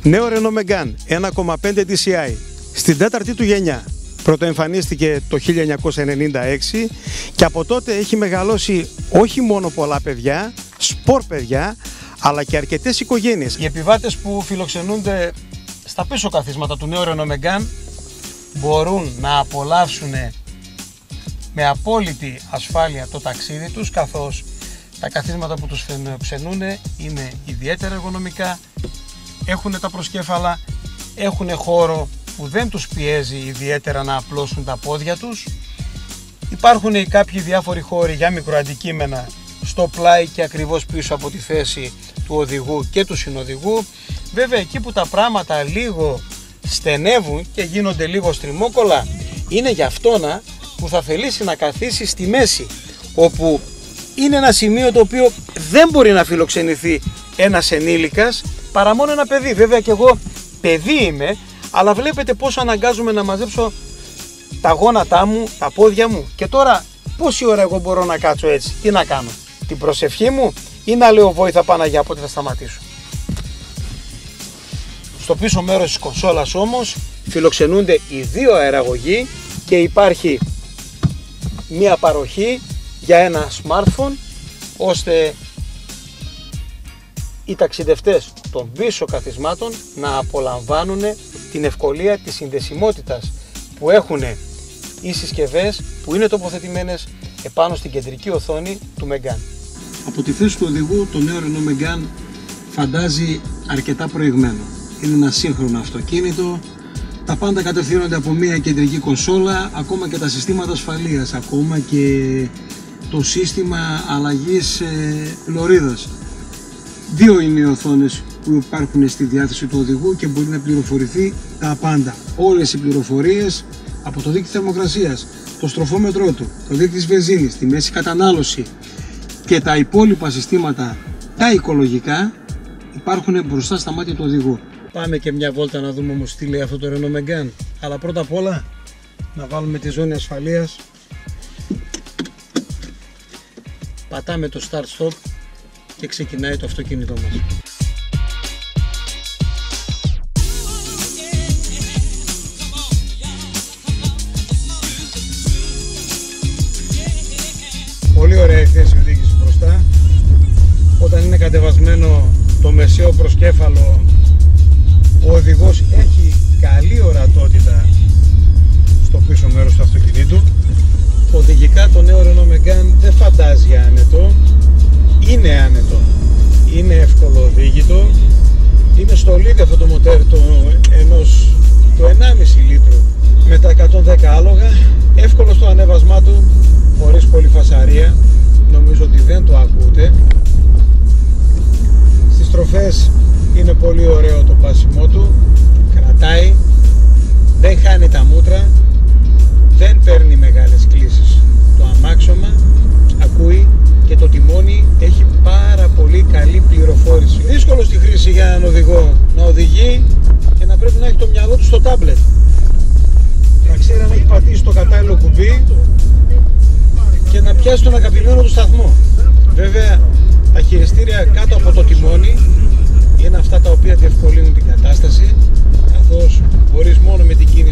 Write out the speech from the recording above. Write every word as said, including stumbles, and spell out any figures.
Νέο Renault Megane ένα κόμμα πέντε ντι σι άι στην τέταρτη του γενιά. Πρωτοεμφανίστηκε το χίλια εννιακόσια ενενήντα έξι και από τότε έχει μεγαλώσει όχι μόνο πολλά παιδιά, σπορ παιδιά, αλλά και αρκετές οικογένειες. Οι επιβάτες που φιλοξενούνται στα πίσω καθίσματα του νέου Renault Megane μπορούν να απολαύσουν με απόλυτη ασφάλεια το ταξίδι τους, καθώς τα καθίσματα που τους φιλοξενούν είναι ιδιαίτερα εργονομικά, έχουν τα προσκέφαλα, έχουν χώρο που δεν τους πιέζει ιδιαίτερα να απλώσουν τα πόδια τους. Υπάρχουν κάποιοι διάφοροι χώροι για μικροαντικείμενα στο πλάι και ακριβώς πίσω από τη θέση του οδηγού και του συνοδηγού. Βέβαια, εκεί που τα πράγματα λίγο στενεύουν και γίνονται λίγο στριμόκολα είναι για αυτόνα που θα θελήσει να καθίσει στη μέση, όπου είναι ένα σημείο το οποίο δεν μπορεί να φιλοξενηθεί ένας ενήλικας παρά μόνο ένα παιδί. Βέβαια και εγώ παιδί είμαι, αλλά βλέπετε πόσο αναγκάζομαι να μαζέψω τα γόνατά μου, τα πόδια μου. Και τώρα πόση ώρα εγώ μπορώ να κάτσω έτσι, τι να κάνω, την προσευχή μου ή να λέω βόηθα Παναγιά, πότε θα σταματήσω. Στο πίσω μέρος της κονσόλας όμως φιλοξενούνται οι δύο αεραγωγοί και υπάρχει μία παροχή για ένα smartphone, ώστε οι ταξιδευτές των πίσω καθισμάτων να απολαμβάνουν την ευκολία της συνδεσιμότητας που έχουν οι συσκευές που είναι τοποθετημένες επάνω στην κεντρική οθόνη του Megane. Από τη θέση του οδηγού το νέο Renault Megane φαντάζει αρκετά προηγμένο. Είναι ένα σύγχρονο αυτοκίνητο, τα πάντα κατευθύνονται από μια κεντρική κονσόλα, ακόμα και τα συστήματα ασφαλείας, ακόμα και το σύστημα αλλαγής ε, λωρίδας. Δύο είναι οι οθόνες που υπάρχουν στη διάθεση του οδηγού και μπορεί να πληροφορηθεί τα πάντα. Όλες οι πληροφορίες από το δίκτυο θερμοκρασίας, το στροφόμετρό του, το δίκτυο της βενζίνης, τη μέση κατανάλωση και τα υπόλοιπα συστήματα, τα οικολογικά, υπάρχουν μπροστά στα μάτια του οδηγού. Πάμε και μια βόλτα να δούμε όμως τι λέει αυτό το Renault Megane. Αλλά πρώτα απ' όλα να βάλουμε τη ζώνη ασφαλείας. Πατάμε το start stop και ξεκινάει το αυτοκίνητό μας. Πολύ ωραία η θέση οδήγησης μπροστά. Όταν είναι κατεβασμένο το μεσαίο προσκέφαλο, ο οδηγός έχει καλή ορατότητα στο πίσω μέρος του αυτοκινήτου. Οδηγικά το νέο Renault Megane δεν φαντάζει άνετο, είναι άνετο, είναι εύκολο οδήγητο, είναι στολίδι αυτό το μοτέρ το, ενός, το ενάμιση λίτρου με τα εκατόν δέκα άλογα, εύκολο στο ανέβασμά του, χωρίς πολύ φασαρία, νομίζω ότι δεν το ακούτε. Στις στροφές είναι πολύ ωραίο το πάσιμό του, κρατάει, δεν χάνει τα μούτρα, δεν παίρνει μεγάλες κλίσεις. Το αμάξωμα ακούει και το τιμόνι έχει πάρα πολύ καλή πληροφόρηση. Δύσκολο στη χρήση για έναν οδηγό να οδηγεί και να πρέπει να έχει το μυαλό του στο τάμπλετ. Να ξέρει αν έχει πατήσει το κατάλληλο κουμπί και να πιάσει τον αγαπημένο του σταθμό. Βέβαια τα χειριστήρια κάτω από το τιμόνι είναι αυτά τα οποία διευκολύνουν την κατάσταση, καθώς μπορείς μόνο με την κίνηση